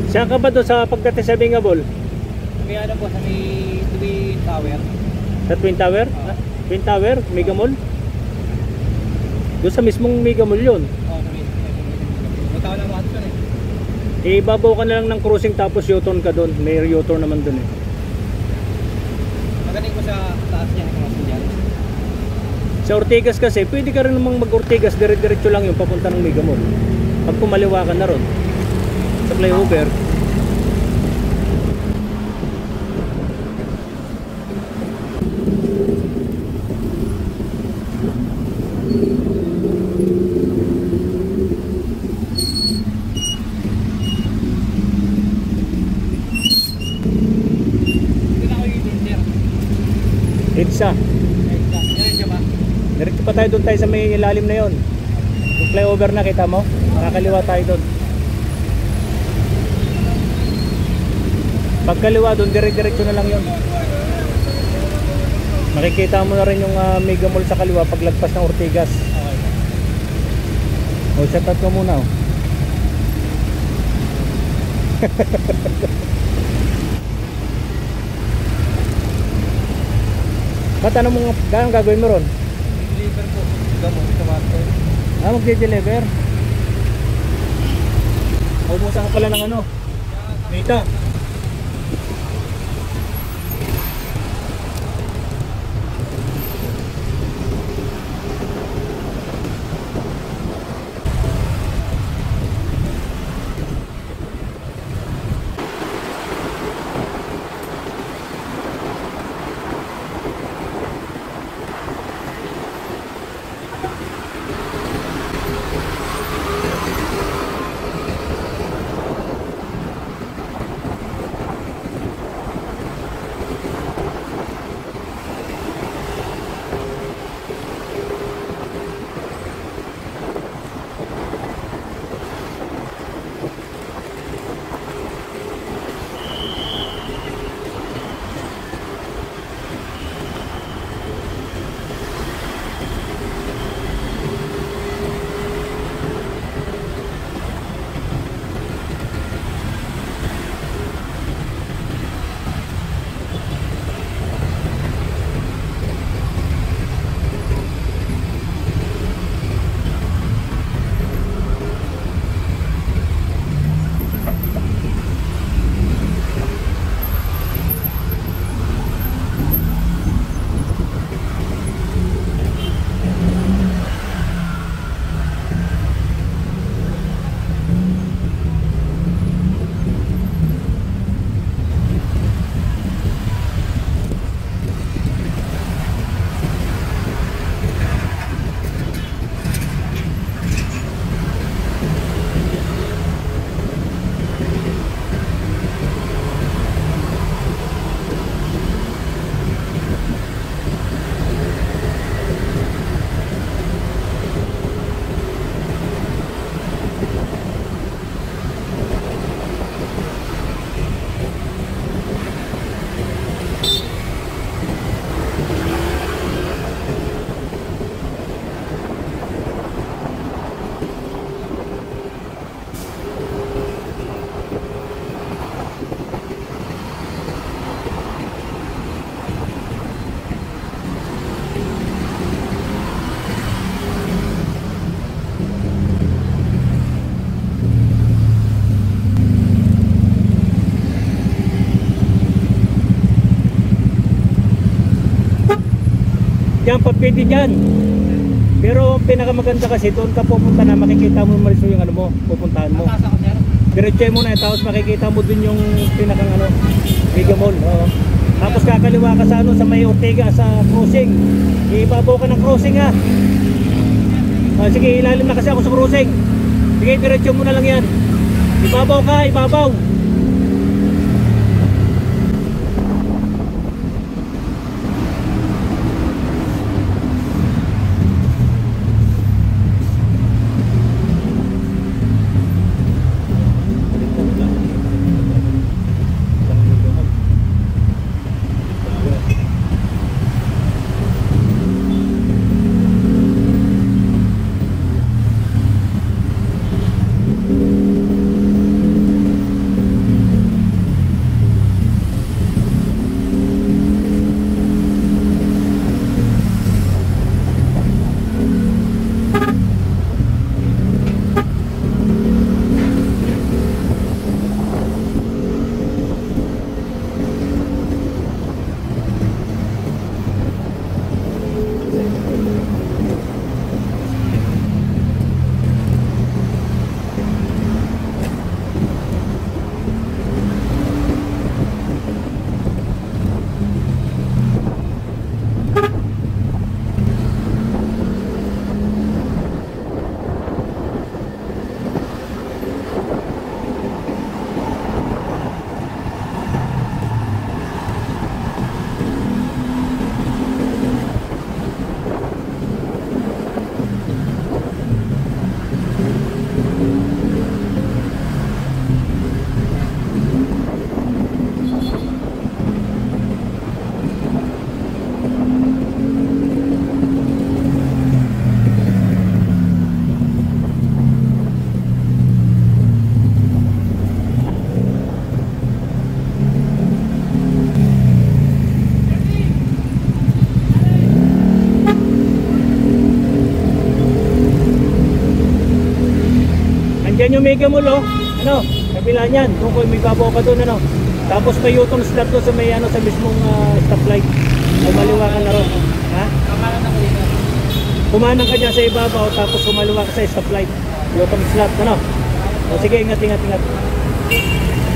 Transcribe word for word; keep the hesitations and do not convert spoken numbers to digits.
Saan ka ba doon sa pagdating sa Bingabol? Kaya ano po sa may Twin Tower. Sa Twin Tower? Oo. Ah, Twin Tower? Mega Mall? Doon sa mismong Mega Mall yun. Oo, sa may punta ko ng Watson eh. Ibabaw ka na lang ng cruising tapos U-turn ka doon. May U-turn naman doon eh. Magaling ko sa taas niya, crossing dyan. Sa Ortigas kasi, pwede ka rin namang mag-Ortigas, dire-diretso lang yung papunta ng Mega Mall. Pag kumaliwa ka na ron sa flyover. Hindi na ako yung sir. EDSA. Diretso ba? Diretso pa tayo doon tayo sa may ilalim na yon. Yung flyover na, kita mo? Makakaliwa tayo doon. Pagkaliwa doon, dire-diretso na lang yon. Makikita mo na rin yung uh, Mega Mall sa kaliwa paglagpas ng Ortigas. Okay. O, shoutout ko muna. Oh. Ba't ano mo, gano'ng gagawin mo ron? Deliver po. Gamot sa Watson. Ah, magde-deliver. Umusan ka pala ng ano? Data. Yan, pwede dyan. Pero pinakamaganda kasi doon ka pupunta na makikita mo maliso yung ano mo, pupuntahan mo. Tataas ako, sir. Diretso mo na, tapos makikita mo dun yung pinakang ano, Mega Mall. Oo. Tapos kakaliwa ka sa ano, sa may Ortega, sa crossing. Ibabaw ka ng crossing ha. Ah, sige, ilalim na kasi ako sa crossing. Sige, diretso mo na lang yan. Ibabaw ka, ibabaw. Yan yung Mega Mall, oh. Ano, kabila niyan. Kung kung may babaw ka doon, ano. Tapos may U-turn slot doon sa may ano sa mismong uh, stoplight. Kumaliwa ka na ron. Ha? Kakalan ako dito. Kumanang ka dyan sa ibabaw tapos kumaliwa ka sa stoplight. U-turn slot, ano. O sige, ingat, ingat, ingat.